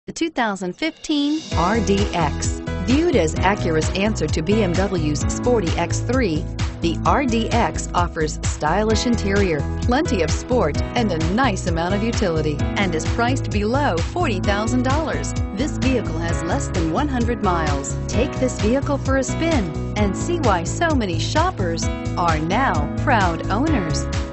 The 2015 RDX. Viewed as Acura's answer to BMW's sporty X3, the RDX offers stylish interior, plenty of sport, and a nice amount of utility, and is priced below $40,000. This vehicle has less than 100 miles. Take this vehicle for a spin and see why so many shoppers are now proud owners.